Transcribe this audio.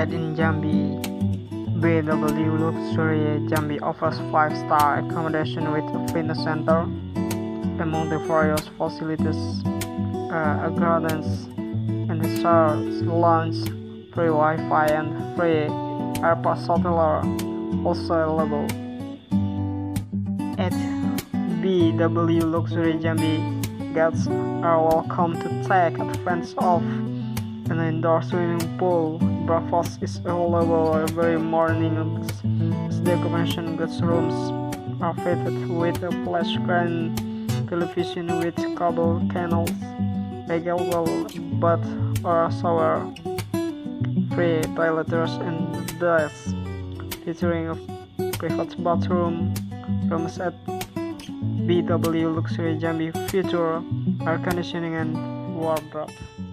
Based in Jambi, BW Luxury Jambi offers 5-star accommodation with a fitness center. Among the various facilities, a gardens and research lounge, free Wi-Fi and free airport shuttle are also available. At BW Luxury Jambi, guests are welcome to take advantage of an indoor swimming pool. Breakfast is available every morning. The accommodation guest rooms are fitted with a flat screen television with cable channels, available bath or shower, free toilets and desks, featuring a private bathroom. Rooms at BW Luxury Jambi feature air conditioning and wardrobe.